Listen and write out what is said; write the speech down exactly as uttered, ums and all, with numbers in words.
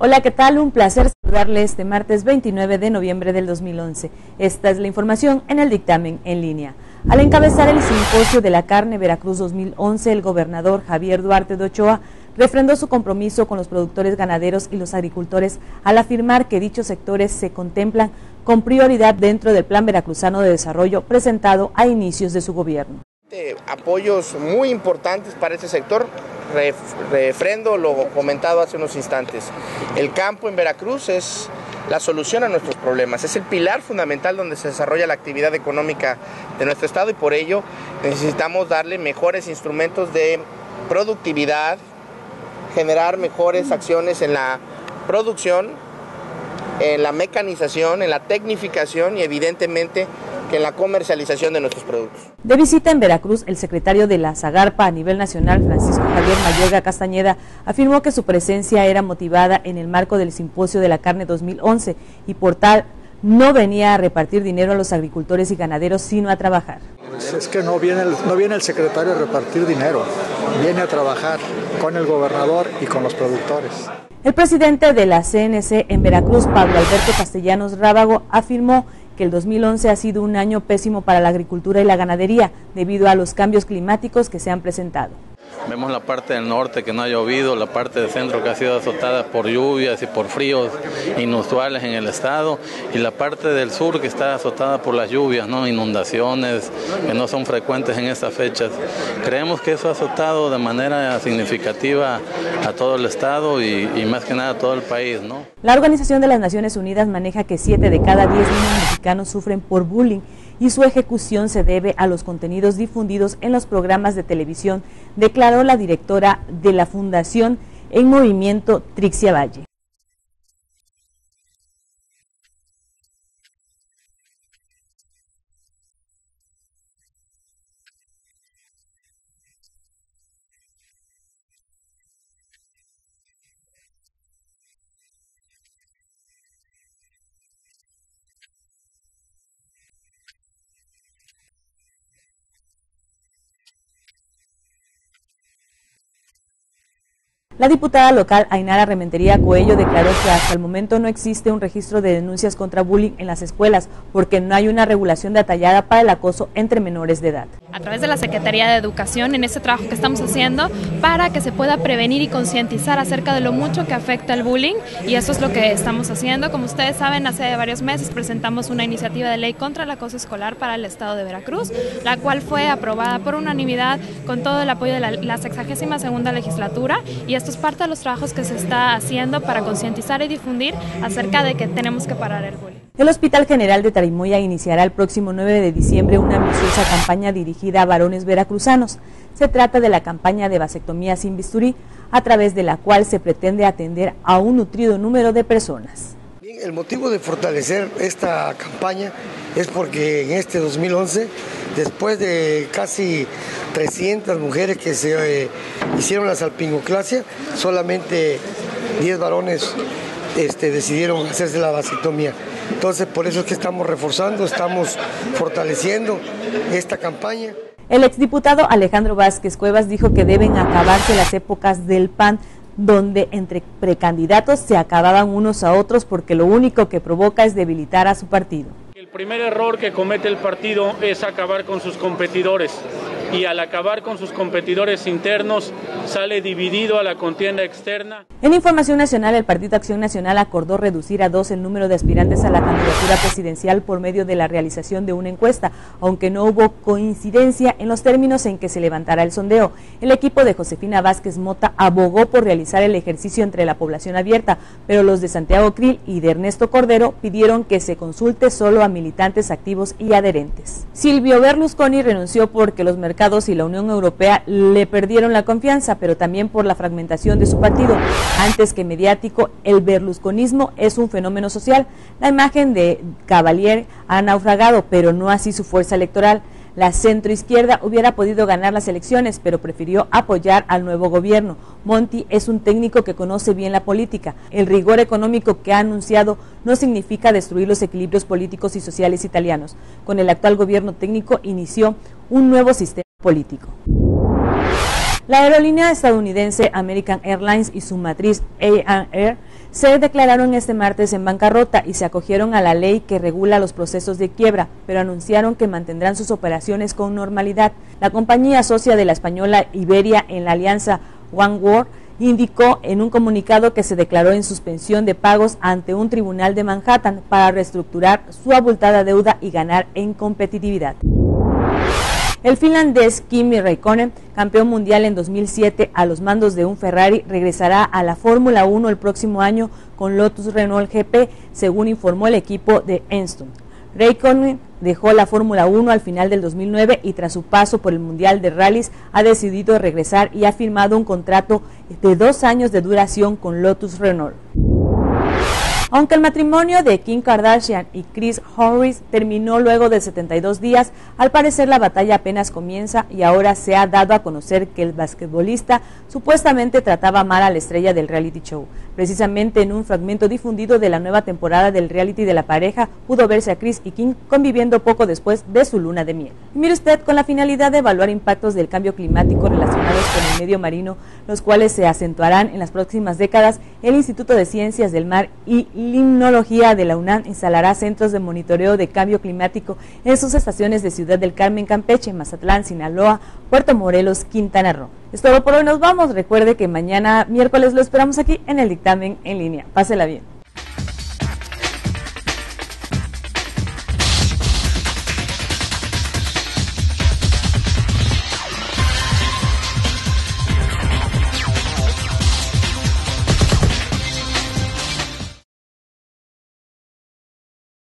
Hola, ¿qué tal? Un placer saludarle este martes veintinueve de noviembre del dos mil once. Esta es la información en el dictamen en línea. Al encabezar el Simposio de la Carne Veracruz dos mil once, el gobernador Javier Duarte de Ochoa refrendó su compromiso con los productores ganaderos y los agricultores al afirmar que dichos sectores se contemplan con prioridad dentro del Plan Veracruzano de Desarrollo presentado a inicios de su gobierno. Apoyos muy importantes para este sector. Refrendo lo comentado hace unos instantes. El campo en Veracruz es la solución a nuestros problemas, es el pilar fundamental donde se desarrolla la actividad económica de nuestro estado y por ello necesitamos darle mejores instrumentos de productividad, generar mejores acciones en la producción, en la mecanización, en la tecnificación y evidentemente que en la comercialización de nuestros productos. De visita en Veracruz, el secretario de la Zagarpa a nivel nacional, Francisco Javier Mayorga Castañeda, afirmó que su presencia era motivada en el marco del Simposio de la Carne dos mil once y por tal no venía a repartir dinero a los agricultores y ganaderos, sino a trabajar. Es que no viene, el, no viene el secretario a repartir dinero, viene a trabajar con el gobernador y con los productores. El presidente de la C N C en Veracruz, Pablo Alberto Castellanos Rábago, afirmó que el dos mil once ha sido un año pésimo para la agricultura y la ganadería debido a los cambios climáticos que se han presentado. Vemos la parte del norte que no ha llovido, la parte del centro que ha sido azotada por lluvias y por fríos inusuales en el estado y la parte del sur que está azotada por las lluvias, ¿no? Inundaciones que no son frecuentes en estas fechas. Creemos que eso ha azotado de manera significativa a todo el estado y, y más que nada a todo el país, ¿no? La Organización de las Naciones Unidas maneja que siete de cada diez niños mexicanos sufren por bullying y su ejecución se debe a los contenidos difundidos en los programas de televisión, declaró la directora de la Fundación En Movimiento, Trixia Valle. La diputada local Ainara Rementería Coello declaró que hasta el momento no existe un registro de denuncias contra bullying en las escuelas porque no hay una regulación detallada para el acoso entre menores de edad. A través de la Secretaría de Educación, en este trabajo que estamos haciendo para que se pueda prevenir y concientizar acerca de lo mucho que afecta el bullying, y eso es lo que estamos haciendo. Como ustedes saben, hace varios meses presentamos una iniciativa de ley contra el acoso escolar para el estado de Veracruz, la cual fue aprobada por unanimidad con todo el apoyo de la, la sexagésima segunda legislatura, y esto es parte de los trabajos que se está haciendo para concientizar y difundir acerca de que tenemos que parar el bullying. El Hospital General de Tarimoya iniciará el próximo nueve de diciembre una ambiciosa campaña dirigida a varones veracruzanos. Se trata de la campaña de vasectomía sin bisturí, a través de la cual se pretende atender a un nutrido número de personas. Bien, el motivo de fortalecer esta campaña es porque en este dos mil once, después de casi trescientas mujeres que se eh, hicieron la salpingoclasia, solamente diez varones este, decidieron hacerse la vasectomía. Entonces, por eso es que estamos reforzando, estamos fortaleciendo esta campaña. El exdiputado Alejandro Vázquez Cuevas dijo que deben acabarse las épocas del P A N, donde entre precandidatos se acababan unos a otros porque lo único que provoca es debilitar a su partido. El primer error que comete el partido es acabar con sus competidores, y al acabar con sus competidores internos sale dividido a la contienda externa. En información nacional, el Partido Acción Nacional acordó reducir a dos el número de aspirantes a la candidatura presidencial por medio de la realización de una encuesta, aunque no hubo coincidencia en los términos en que se levantara el sondeo. El equipo de Josefina Vázquez Mota abogó por realizar el ejercicio entre la población abierta, pero los de Santiago Krill y de Ernesto Cordero pidieron que se consulte solo a militantes activos y adherentes. Silvio Berlusconi renunció porque los mercados y la Unión Europea le perdieron la confianza, pero también por la fragmentación de su partido. Antes que mediático, el berlusconismo es un fenómeno social. La imagen de Cavalier ha naufragado, pero no así su fuerza electoral. La centroizquierda hubiera podido ganar las elecciones, pero prefirió apoyar al nuevo gobierno. Monti es un técnico que conoce bien la política. El rigor económico que ha anunciado no significa destruir los equilibrios políticos y sociales italianos. Con el actual gobierno técnico inició un nuevo sistema político. La aerolínea estadounidense American Airlines y su matriz A and E se declararon este martes en bancarrota y se acogieron a la ley que regula los procesos de quiebra, pero anunciaron que mantendrán sus operaciones con normalidad. La compañía socia de la española Iberia en la alianza OneWorld indicó en un comunicado que se declaró en suspensión de pagos ante un tribunal de Manhattan para reestructurar su abultada deuda y ganar en competitividad. El finlandés Kimi Räikkönen, campeón mundial en dos mil siete a los mandos de un Ferrari, regresará a la Fórmula uno el próximo año con Lotus Renault G P, según informó el equipo de Enstone. Räikkönen dejó la Fórmula uno al final del dos mil nueve y tras su paso por el Mundial de Rallys ha decidido regresar y ha firmado un contrato de dos años de duración con Lotus Renault. Aunque el matrimonio de Kim Kardashian y Chris Harris terminó luego de setenta y dos días, al parecer la batalla apenas comienza y ahora se ha dado a conocer que el basquetbolista supuestamente trataba mal a la estrella del reality show. Precisamente en un fragmento difundido de la nueva temporada del reality de la pareja, pudo verse a Chris y Kim conviviendo poco después de su luna de miel. Y mire usted, con la finalidad de evaluar impactos del cambio climático relacionados con el medio marino, los cuales se acentuarán en las próximas décadas, el Instituto de Ciencias del Mar y Limnología de la UNAM instalará centros de monitoreo de cambio climático en sus estaciones de Ciudad del Carmen, Campeche, Mazatlán, Sinaloa, Puerto Morelos, Quintana Roo. Es todo por hoy, nos vamos. Recuerde que mañana miércoles lo esperamos aquí en el dictamen en línea. Pásela bien.